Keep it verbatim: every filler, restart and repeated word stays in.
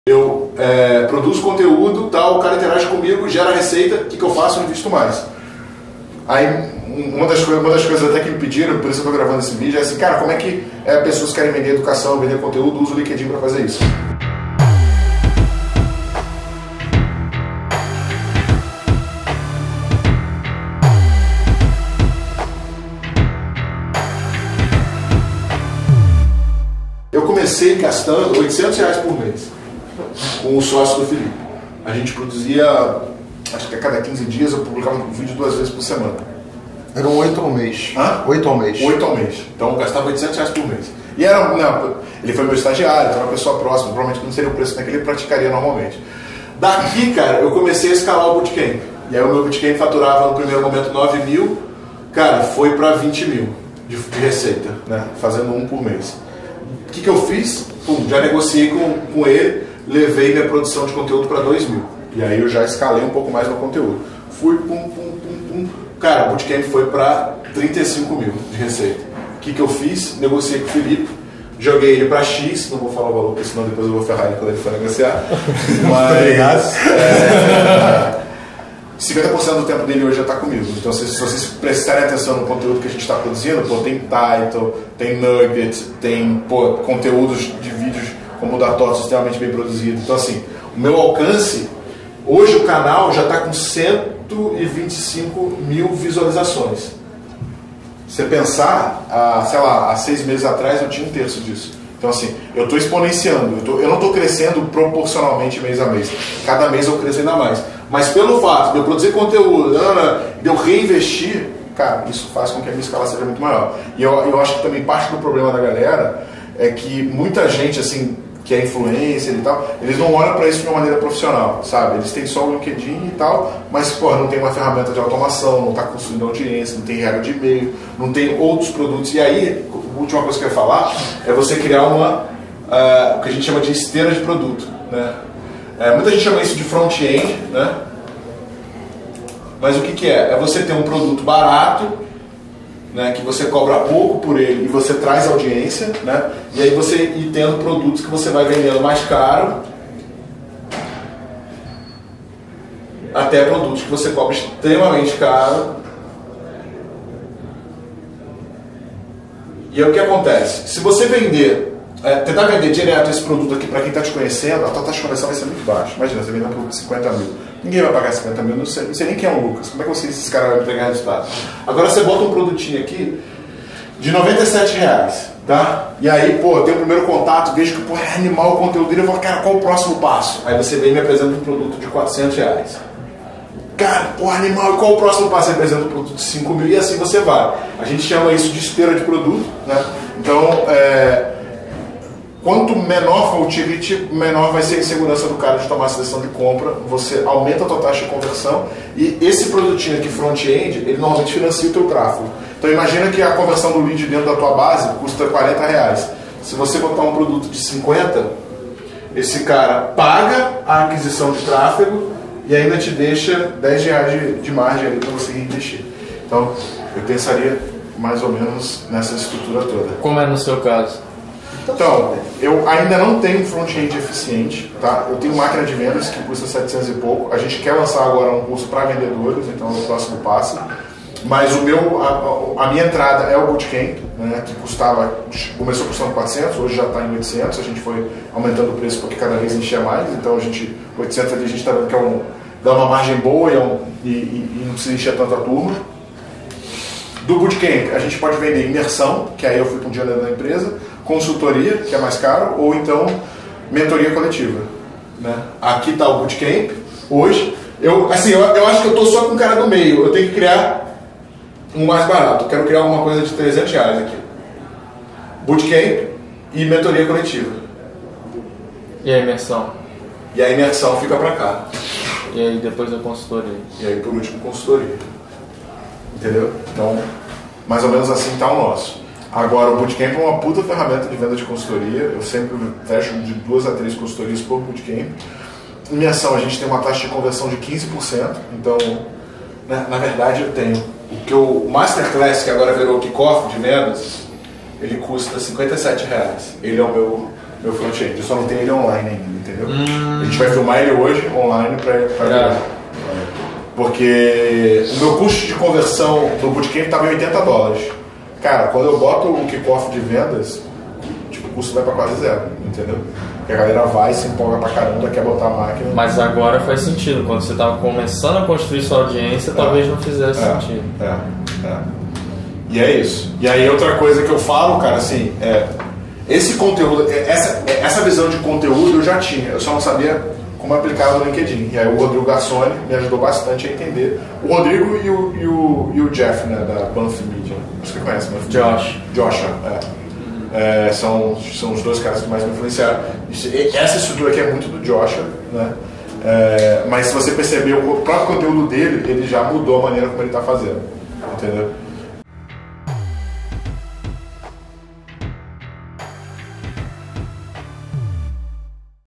Eu é, produzo conteúdo, tal, o cara interage comigo, gera receita, o que, que eu faço? Eu invisto mais. Aí, uma das, uma das coisas até que me pediram, por isso eu estou gravando esse vídeo, é assim, cara, como é que é, pessoas querem vender educação, vender conteúdo, usa o LinkedIn para fazer isso? Eu comecei gastando oitocentos reais por mês com o sócio do Felipe. A gente produzia, acho que a cada quinze dias eu publicava um vídeo duas vezes por semana. Eram oito ao mês. Hã? Oito ao mês. Oito ao mês. Então eu gastava oitocentos reais por mês. E era, não, ele foi meu estagiário, era uma pessoa próxima, provavelmente não seria o preço que ele praticaria normalmente. Daqui, cara, eu comecei a escalar o Bootcamp. E aí o meu Bootcamp faturava no primeiro momento nove mil, cara, foi para vinte mil de, de receita, né? Fazendo um por mês. O que, que eu fiz? Pum, já negociei com, com ele, levei minha produção de conteúdo para dois mil. E aí eu já escalei um pouco mais no conteúdo. Fui, pum, pum, pum, pum. Cara, o Bootcamp foi para trinta e cinco mil de receita. O que, que eu fiz? Negociei com o Felipe, joguei ele para X, não vou falar o valor, porque senão depois eu vou ferrar ele quando ele for negociar. Mas é, cinquenta por cento do tempo dele hoje já está comigo. Então, se, se vocês prestarem atenção no conteúdo que a gente está produzindo, pô, tem title, tem nugget, tem pô, conteúdos de vídeos como o da TOTOS extremamente bem produzido. Então, assim, o meu alcance, hoje o canal já está com cento e vinte e cinco mil visualizações. Se você pensar, há, sei lá, há seis meses atrás eu tinha um terço disso. Então, assim, eu estou exponenciando, eu, tô, eu não estou crescendo proporcionalmente mês a mês. Cada mês eu cresço ainda mais. Mas pelo fato de eu produzir conteúdo, de eu reinvestir, cara, isso faz com que a minha escala seja muito maior. E eu, eu acho que também parte do problema da galera é que muita gente, assim, que é influencer e tal, eles não olham para isso de uma maneira profissional, sabe? Eles têm só o LinkedIn e tal, mas, pô, não tem uma ferramenta de automação, não está construindo audiência, não tem regra de e-mail, não tem outros produtos. E aí, a última coisa que eu ia falar é você criar uma, uh, o que a gente chama de esteira de produto, né? É, muita gente chama isso de front-end, né? Mas o que, que é? É você ter um produto barato, né, que você cobra pouco por ele e você traz audiência, né, e aí você ir tendo produtos que você vai vendendo mais caro, até produtos que você cobra extremamente caro. E aí o que acontece? Se você vender, é, tentar vender direto esse produto aqui para quem está te conhecendo, a tua taxa de conversão vai ser muito baixa. Imagina, você vende um produto de cinquenta mil. Ninguém vai pagar cinquenta mil, não sei, não sei nem quem é o Lucas. Como é que você, esses caras vão entregar resultado? Agora você bota um produtinho aqui de noventa e sete reais, tá? E aí, pô, tem o primeiro contato, vejo que pô, é animal o conteúdo dele, eu falo, cara, qual o próximo passo? Aí você vem e me apresenta um produto de quatrocentos reais. Cara, pô, animal, e qual o próximo passo? Você apresenta um produto de cinco mil e assim você vai. A gente chama isso de esteira de produto, né? Então, é... quanto menor for o ticket, menor vai ser a insegurança do cara de tomar a decisão de compra, você aumenta a tua taxa de conversão e esse produtinho aqui front-end, ele normalmente financia o teu tráfego. Então imagina que a conversão do lead dentro da tua base custa quarenta reais. Se você botar um produto de cinquenta, esse cara paga a aquisição de tráfego e ainda te deixa dez reais de, de margem ali para você reinvestir. Então eu pensaria mais ou menos nessa estrutura toda. Como é no seu caso? Então, eu ainda não tenho um front-end eficiente, tá? Eu tenho máquina de vendas que custa setecentos e pouco. A gente quer lançar agora um curso para vendedores, então é o próximo passo. Mas o meu, a, a minha entrada é o Bootcamp, né? Que custava, começou custando quatrocentos, hoje já está em oitocentos. A gente foi aumentando o preço porque cada vez enchia mais. Então a gente, oitocentos ali a gente está vendo que é um, dá uma margem boa e, é um, e, e, e não precisa encher tanto a turma. Do Bootcamp a gente pode vender imersão, que aí eu fui com um dia dentro da empresa, consultoria, que é mais caro, ou então mentoria coletiva, né? Aqui está o Bootcamp, hoje, eu, assim, eu, eu acho que eu estou só com o cara do meio, eu tenho que criar um mais barato, eu quero criar uma coisa de trezentos reais aqui. Bootcamp e mentoria coletiva. E a imersão? E a imersão fica para cá. E aí depois a consultoria? E aí por último consultoria. Entendeu? Então, mais ou menos assim está o nosso. Agora, o Bootcamp é uma puta ferramenta de venda de consultoria. Eu sempre fecho de duas a três consultorias por Bootcamp. Em minha ação, a gente tem uma taxa de conversão de quinze por cento. Então, né, na verdade, eu tenho o que o Masterclass, que agora virou o Kickoff de vendas, ele custa cinquenta e sete reais. Ele é o meu meu front-end. Eu só não tenho ele online ainda, entendeu? Hum. A gente vai filmar ele hoje online pra, pra É. ver. Porque o meu custo de conversão no Bootcamp estava em oitenta dólares. Cara, quando eu boto o kickoff de vendas, tipo, o custo vai pra quase zero, entendeu? Porque a galera vai, se empolga pra caramba, quer botar a máquina. Mas agora faz sentido. Quando você estava começando a construir sua audiência, É. talvez não fizesse É, sentido. É, é. E é isso. E aí outra coisa que eu falo, cara, assim, é esse conteúdo, essa, essa visão de conteúdo eu já tinha, eu só não sabia como aplicava no LinkedIn. E aí o Rodrigo Gassoni me ajudou bastante a entender. O Rodrigo e o, e o, e o Jeff, né, da Banff Media. Acho que você conhece, Banff Media. Josh. Josh, é. É, são, são os dois caras que mais me influenciaram. Essa estrutura aqui é muito do Joshua, né? É, mas se você perceber o próprio conteúdo dele, ele já mudou a maneira como ele está fazendo, entendeu?